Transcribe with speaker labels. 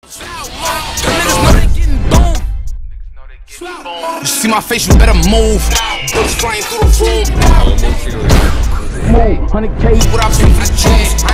Speaker 1: Niggas know they getting boom. You see my face, you better move. Bullets flying through the room. Move, 100K, what I pay for the juice.